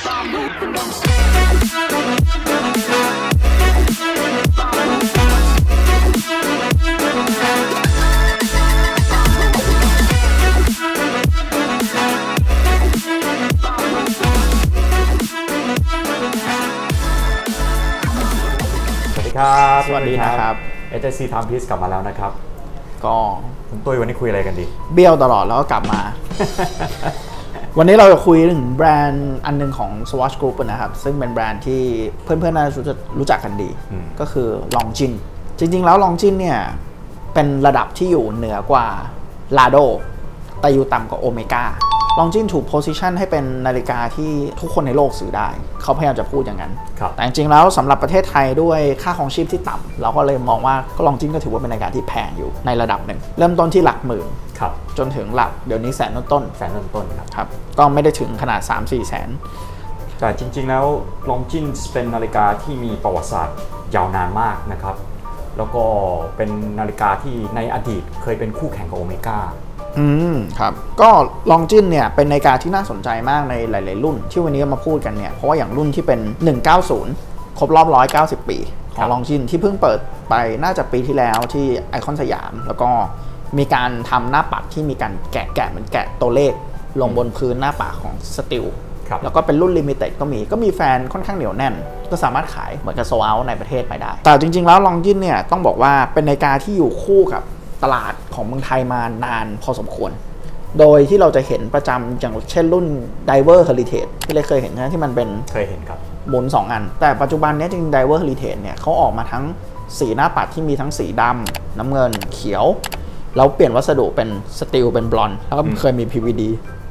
สวัสดีนะครับ HSC Timepiece กลับมาแล้วนะครับก็คุณตุ้ยวันนี้คุยอะไรกันดีเบี้ยวตลอดแล้วก็กลับมา วันนี้เราจะคุยถึงแบรนด์อันนึงของ Swatch Group นะครับซึ่งเป็นแบรนด์ที่เพื่อนๆน่าจะรู้จักกันดีก็คือ Longines จริงๆแล้ว Longines เนี่ยเป็นระดับที่อยู่เหนือกว่า Lado แต่อยู่ต่ำกว่า Omega Longines ถูก position ให้เป็นนาฬิกาที่ทุกคนในโลกซื้อได้เขาพยายามจะพูดอย่างนั้นแต่จริงๆแล้วสำหรับประเทศไทยด้วยค่าครองชีพที่ต่ำเราก็เลยมองว่า Longines ก็ถือว่าเป็นนาฬิกาที่แพงอยู่ในระดับหนึ่งเริ่มต้นที่หลักหมื่นจนถึงหลักเดี๋ยวนี้แสนต้นครับก็ไม่ได้ถึงขนาด 3-4 แสนแต่จริงๆแล้ว Longines เป็นนาฬิกาที่มีประวัติศาสตร์ยาวนานมากนะครับแล้วก็เป็นนาฬิกาที่ในอดีตเคยเป็นคู่แข่งกับโอเมก้าครับก็ Longines เนี่ยเป็นนาฬิกาที่น่าสนใจมากในหลายๆรุ่นที่วันนี้มาพูดกันเนี่ยเพราะว่าอย่างรุ่นที่เป็น190ครบรอบ190ปีของ Longines ที่เพิ่งเปิดไปน่าจะปีที่แล้วที่ไอคอนสยามแล้วก็มีการทำหน้าปัดที่มีการแกะเหมือนแกะตัวเลขลงบนพื้นหน้าปัดของสตีลแล้วก็เป็นรุ่นลิมิเต็ดก็มีแฟนค่อนข้างเหนียวแน่นก็สามารถขายเหมือนกับโซลเอาท์ในประเทศไปได้แต่จริงๆแล้ว Longines เนี่ยต้องบอกว่าเป็นนาฬิกาที่อยู่คู่กับตลาดของเมืองไทยมานานพอสมควรโดยที่เราจะเห็นประจำอย่างเช่นรุ่น Diver Heritage ที่เราเคยเห็นนะที่มันเป็นเคยเห็นครับหมุน2 อันแต่ปัจจุบันนี้จริง Diver Heritage เนี่ยเขาออกมาทั้งสีหน้าปัดที่มีทั้งสีดำน้ำเงินเขียวแล้วเปลี่ยนวัสดุเป็นสตีลเป็นบลอนด์แล้วก็เคยมี PVD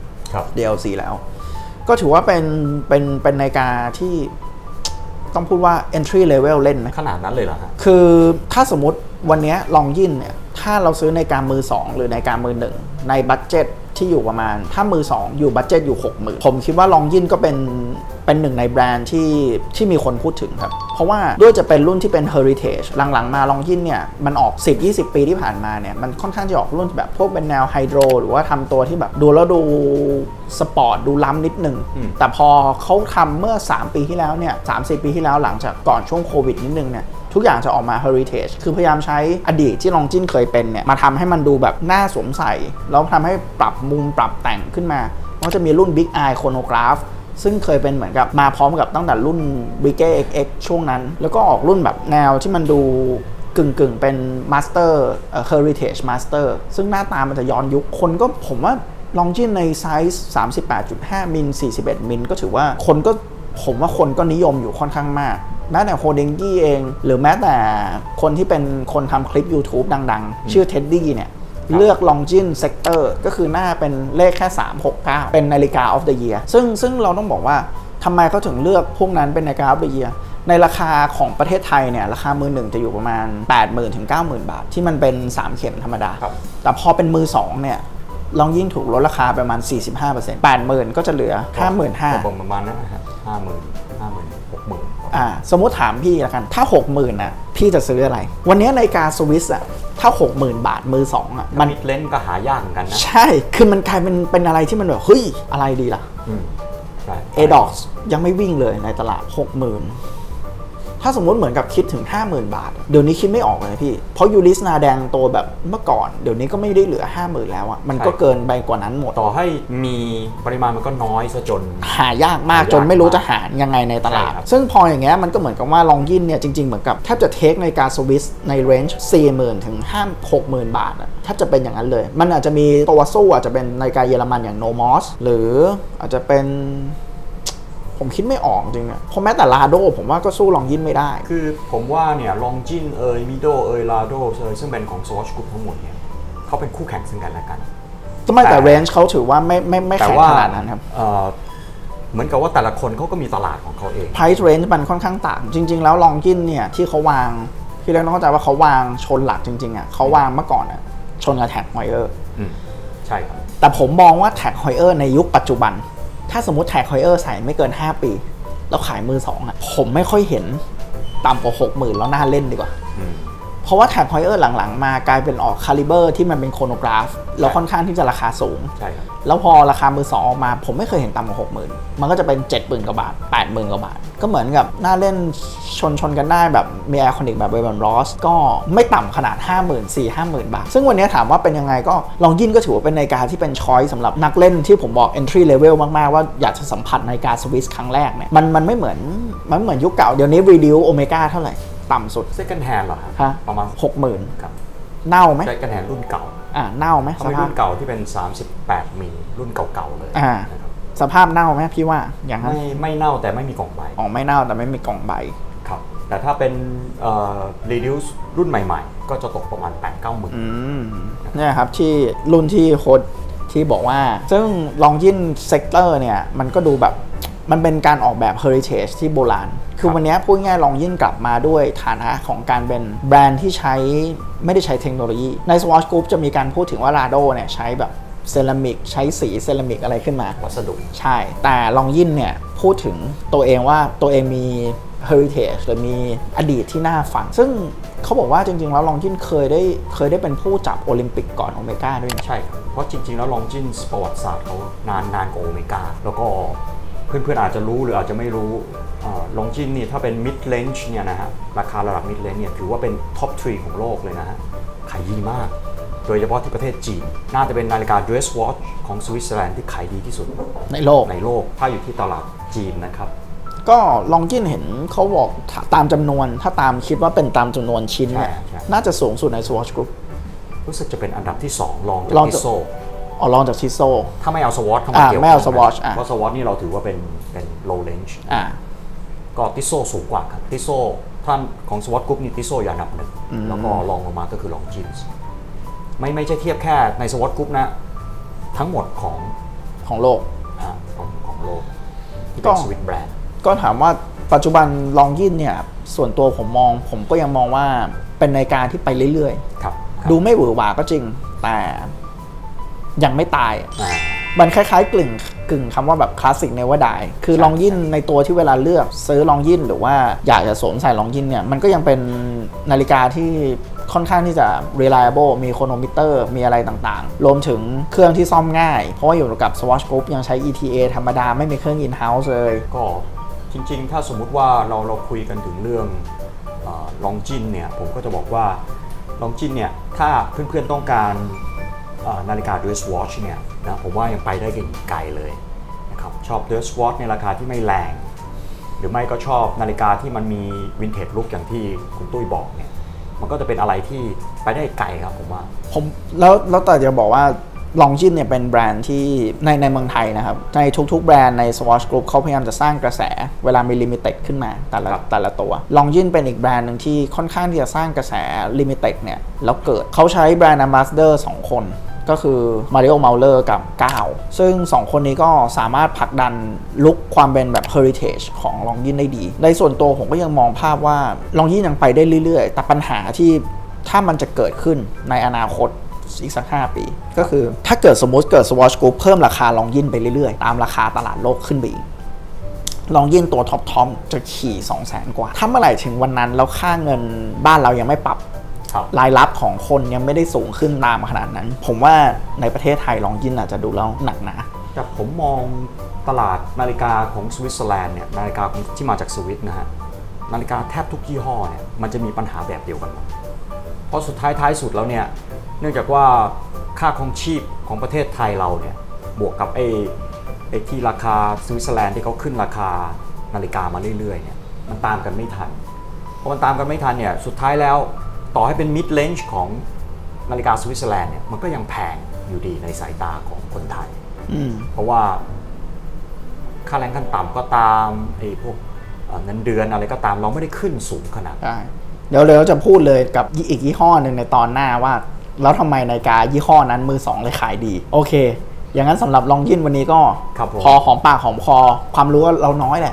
DLC แล้วก็ถือว่าเป็นนาฬิกาที่ต้องพูดว่า entry level เล่นไหมขนาดนั้นเลยเหรอฮะคือถ้าสมมติวันนี้Longinesเนี่ยถ้าเราซื้อในการมือ2หรือในการมือ1ในบัดเจ็ตที่อยู่ประมาณถ้ามือ2อยู่บัดเจ็ตอยู่ 60,000 ผมคิดว่า Longines ก็เป็นหนึ่งในแบรนด์ที่มีคนพูดถึงครับเพราะว่าด้วยจะเป็นรุ่นที่เป็น Heritage หลังๆมา Longines เนี่ยมันออก 10-20 ปีที่ผ่านมาเนี่ยมันค่อนข้างจะออกรุ่นแบบพวกเป็นแนวไฮโดรหรือว่าทำตัวที่แบบดูแล้วดูสปอร์ตดูล้ำนิดนึงแต่พอเขาทำเมื่อ3 ปีที่แล้วเนี่ย3-4 ปีที่แล้วหลังจากก่อนช่วงโควิดนิดนึงเนี่ยทุกอย่างจะออกมา Heritage คือพยายามใช้อดีตที่ Longines เคยเป็นเนี่ยมาทำให้มันดูแบบน่าสวมใส่แล้วทำให้ปรับมุมปรับแต่งขึ้นมาก็จะมีรุ่น Big Eye Chronograph ซึ่งเคยเป็นเหมือนกับมาพร้อมกับตั้งแต่รุ่น Breguet XX ช่วงนั้นแล้วก็ออกรุ่นแบบแนวที่มันดูกึ่งเป็น Master Heritage Master ซึ่งหน้าตามันจะย้อนยุคคนก็ผมว่า Longines ในไซส์ 38.5 มิล 41 มิลก็ถือว่าผมว่าคนก็นิยมอยู่ค่อนข้างมากแม้แต่โฮเดงกี้เองหรือแม้แต่คนที่เป็นคนทำคลิป YouTube ดังๆชื่อเท็ดดี้เนี่ยเลือก Longines Sector ก็คือหน้าเป็นเลขแค่369เป็นนาฬิกา of the year ซึ่งเราต้องบอกว่าทำไมเขาถึงเลือกพวกนั้นเป็นนาฬิกา of the year ในราคาของประเทศไทยเนี่ยราคามือ1จะอยู่ประมาณ 80,000 ถึง 90,000 บาทที่มันเป็น3เข็มธรรมดาแต่พอเป็นมือ2เนี่ยLonginesถูกลดราคาประมาณ 45% 80,000 ก็จะเหลือ 55,000 ประมาณนั้นนะฮะ 50,000 60,000 สมมติถามพี่ละกันถ้า 60,000 นะพี่จะซื้ออะไรวันนี้นาฬิกาสวิสอะถ้า 60,000 บาทมือ2อะมันเลนส์ก็หายากเหมือนกันนะใช่คือมันกลายเป็นอะไรที่มันแบบเฮ้ยอะไรดีล่ะADOX ยังไม่วิ่งเลยในตลาด 60,000ถ้าสมมติเหมือนกับคิดถึง 50,000 บาทเดี๋ยวนี้คิดไม่ออกเลยพี่เพราะยูริสนาแดงโตแบบเมื่อก่อนเดี๋ยวนี้ก็ไม่ได้เหลือ 50,000 แล้วอ่ะมันก็เกินไปกว่านั้นหมดต่อให้มีปริมาณมันก็น้อยซะจนหายากมากจนไม่รู้จะหายังไงในตลาดซึ่งพออย่างเงี้ยมันก็เหมือนกับว่า Longines เนี่ยจริงๆเหมือนกับแทบจะเทคในการสวิสในเรนจ์ 40,000 ถึง 60,000 บาทอ่ะแทบจะเป็นอย่างนั้นเลยมันอาจจะมีตัวสู้อาจจะเป็นนาฬิกาเยอรมันอย่าง Nomos หรืออาจจะเป็นผมคิดไม่ออกจริงเนี่ยเพราะแม้แต่ Lado ผมว่าก็สู้ Longines ไม่ได้คือผมว่าเนี่ย Longines Mido Lado ซึ่งเป็นของ Swatch Group ทั้งหมดเนี่ยเขาเป็นคู่แข่งซึ่งกันและกันแต่ range เขาถือว่าไม่แข่งขนาดนั้นครับเหมือนกับว่าแต่ละคนเขาก็มีตลาดของเขาเอง price range มันค่อนข้างต่างจริงๆแล้ว Longines เนี่ยที่เขาวางพี่เล็กต้องเข้าใจว่าเขาวางชนหลักจริงๆอ่ะเขาวางเมื่อก่อนอ่ะชนกับ Tag Heuer ใช่ครับแต่ผมมองว่า Tag Heuer ในยุคปัจจุบันถ้าสมมติ Tag Heuer ใส่ไม่เกิน5 ปีแล้วขายมือ2อ่ะผมไม่ค่อยเห็นต่ำกว่า 60,000 แล้วน่าเล่นดีกว่าเพเพราะว่าแท็กฮอยเออร์หลังๆมากลายเป็นออกคาลิเบอร์ที่มันเป็นโครโนกราฟแล้วค่อนข้างที่จะราคาสูงใช่ครับแล้วพอราคามือสองออกมาผมไม่เคยเห็นต่ำกว่า 60,000 มันก็จะเป็น 70,000 กว่าบาท 80,000 กว่าบาทก็เหมือนกับน่าเล่นชนกันได้แบบมีไอคอนิกแบบเวเบนรอสก็ไม่ต่ำขนาด 50,000-50,000 บาทซึ่งวันนี้ถามว่าเป็นยังไงก็ลองยินก็ถือว่าเป็นนาฬิกาที่เป็นช้อยสำหรับนักเล่นที่ผมบอก entry level มากๆว่าอยากจะสัมผัสนาฬิกาสวิสครั้งแรกเนี่ยมันไม่เหมือนยุคเก่าเดี๋ยวนี้รีดิวโอเมก้าเท่าไหร่ต่ำสุด second hand เหรอครับประมาณ 60,000 ครับเน่าไหม second hand รุ่นเก่าเน่าไหมสภาพรุ่นเก่าที่เป็น38มิลรุ่นเก่าๆเลยสภาพเน่าไหมพี่ว่าอย่างนั้นไม่เน่าแต่ไม่มีกล่องใบไม่เน่าแต่ไม่มีกล่องใบครับแต่ถ้าเป็นreduce รุ่นใหม่ๆก็จะตกประมาณ 8-9 หมื่นเนี่ยครับที่รุ่นที่โค้ดที่บอกว่าซึ่งลองยินเซกเตอร์เนี่ยมันก็ดูแบบมันเป็นการออกแบบ heritage ที่โบราณคือวันนี้พูดง่ายลองยินกลับมาด้วยฐานะของการเป็นแบรนด์ที่ไม่ได้ใช้เทคโนโลยีใน Swatch Group จะมีการพูดถึงว่า Rado เนี่ยใช้แบบเซรามิกใช้สีเซรามิกอะไรขึ้นมาวัสดุใช่แต่ลองยินเนี่ยพูดถึงตัวเองว่าตัวเองมี heritage หรือมีอดีตที่น่าฟังซึ่งเขาบอกว่าจริงๆแล้วลองจินเคยได้เป็นผู้จับโอลิมปิกก่อนโอเมก้าด้วยนะใช่ครับเพราะจริงๆแล้วลองจินประวัติศาสตร์เขานานกว่าโอเมก้าแล้วก็เพื่อนๆอาจจะรู้หรืออาจจะไม่รู้ลองจินนี่ถ้าเป็น mid range เนี่ยนะฮะราคาระดับ mid range เนี่ยถือว่าเป็น top 3 ของโลกเลยนะฮะขายดีมากโดยเฉพาะที่ประเทศจีนน่าจะเป็นนาฬิกา dress watch ของสวิตเซอร์แลนด์ที่ขายดีที่สุดในโลกถ้าอยู่ที่ตลาดจีนนะครับก็ลองจินเห็นเขาบอกตามจำนวนถ้าตามคิดว่าเป็นตามจำนวนชิ้นเนี่ยน่าจะสูงสุดใน Swatch Group รู้สึกจะเป็นอันดับที่2รองจากทิโซลองจากทิโซถ้าไม่เอาสวอตเข้ามาเกี่ยวไม่เอาสวอตเพราะสวอตนี่เราถือว่าเป็น low range ก็ทิโซสูงกว่าครับทิโซท่านของสวอตกรุ๊ปนี่ทิโซอยู่อันดับ1แล้วก็รองลงมาก็คือลองจินไม่ใช่เทียบแค่ในสวอตกรุ๊ปนะทั้งหมดของโลกของโลกที่เป็นสวิตแบรนด์ก็ถามว่าปัจจุบันลองยินเนี่ยส่วนตัวผมก็ยังมองว่าเป็นนาฬิกาที่ไปเรื่อยๆดูไม่หวือหวาก็จริงแต่ยังไม่ตายมันคล้ายๆกึ่งคำว่าแบบคลาสสิกเนเวอร์ไดคือลองยินในตัวที่เวลาเลือกซื้อลองยินหรือว่าอยากจะสวมใส่ลองยินเนี่ยมันก็ยังเป็นนาฬิกาที่ค่อนข้างที่จะ reliable มีโครโนมิเตอร์มีอะไรต่างๆรวมถึงเครื่องที่ซ่อมง่ายเพราะว่าอยู่กับ Swatch Group ยังใช้ ETA ธรรมดาไม่มีเครื่อง in-house เลยก็จริงๆถ้าสมมุติว่าเราคุยกันถึงเรื่องลองจินเนี่ยผมก็จะบอกว่าลองจินเนี่ยถ้าเพื่อนๆต้องการนาฬิกา dress watch เนี่ยนะผมว่ายังไปได้ไกลเลยนะครับชอบ dress watch ในราคาที่ไม่แรงหรือไม่ก็ชอบนาฬิกาที่มันมี vintage look อย่างที่คุณตุ้ยบอกเนี่ยมันก็จะเป็นอะไรที่ไปได้ไกลครับผมว่าแล้วแต่จะบอกว่าลองจินเนี่ยเป็นแบรนด์ที่ในเมืองไทยนะครับในทุกๆแบรนด์ใน Swatch Group เขาพยายามจะสร้างกระแสเวลามี Limited ขึ้นมาแต่ละตัวลองจินเป็นอีกแบรนด์หนึ่งที่ค่อนข้างที่จะสร้างกระแส Limited เนี่ยแล้วเกิดเขาใช้แบรนด์ Ambassador 2 คนก็คือมาริโอ เมาเลอร์กับก้าวซึ่ง2คนนี้ก็สามารถผลักดันลุคความเป็นแบบ heritage ของลองยินได้ดีในส่วนตัวผมก็ยังมองภาพว่าลองยินยังไปได้เรื่อยๆแต่ปัญหาที่ถ้ามันจะเกิดขึ้นในอนาคตอีกสัก5 ปีก็คือถ้าเกิดสมมติเกิด Swatch Group เพิ่มราคาลองยินไปเรื่อยๆตามราคาตลาดโลกขึ้นไปอีกลองยินตัวท็อปจะขี่ 200,000 กว่าถ้าเมื่อไหร่ถึงวันนั้นแล้วค่าเงินบ้านเรายังไม่ปรับรายรับของคนยังไม่ได้สูงขึ้นตามขนาดนั้นผมว่าในประเทศไทยลองยินอาจจะดูแล้วหนักหนาแต่ผมมองตลาดนาฬิกาของสวิตเซอร์แลนด์เนี่ยนาฬิกาที่มาจากสวิตนะฮะนาฬิกาแทบทุกยี่ห้อเนี่ยมันจะมีปัญหาแบบเดียวกันหมดเพราะสุดท้ายสุดแล้วเนี่ยเนื่องจากว่าค่าครองชีพของประเทศไทยเราเนี่ยบวกกับไอ้ที่ราคาสวิตเซอร์แลนด์ที่เขาขึ้นราคานาฬิกามาเรื่อยๆเนี่ยมันตามกันไม่ทันพอมันตามกันไม่ทันเนี่ยสุดท้ายแล้วต่อให้เป็น mid range ของนาฬิกาสวิตเซอร์แลนด์เนี่ยมันก็ยังแพงอยู่ดีในสายตาของคนไทยเพราะว่าค่าแรงขั้นต่ำก็ตามไอ้พวกเงินเดือนอะไรก็ตามเราไม่ได้ขึ้นสูงขนาดเดี๋ยวเราจะพูดเลยกับอีกยี่ห้อหนึ่งในตอนหน้าว่าแล้วทำไมนาฬิกายี่ห้อนั้นมือ2เลยขายดีโอเคอย่างนั้นสำหรับลองยินวันนี้ก็พอหอมปากหอมคอความรู้เราน้อยแหละ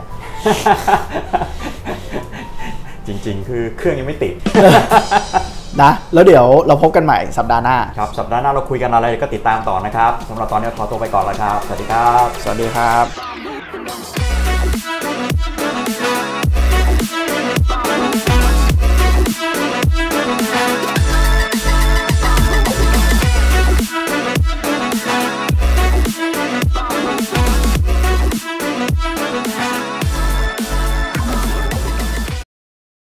จริงๆคือเครื่องยังไม่ติดนะแล้วเดี๋ยวเราพบกันใหม่สัปดาห์หน้าครับสัปดาห์หน้าเราคุยกันอะไรก็ติดตามต่อนะครับสำหรับตอนนี้ขอตัวไปก่อนแล้วครับสวัสดีครับสวัสดีครับ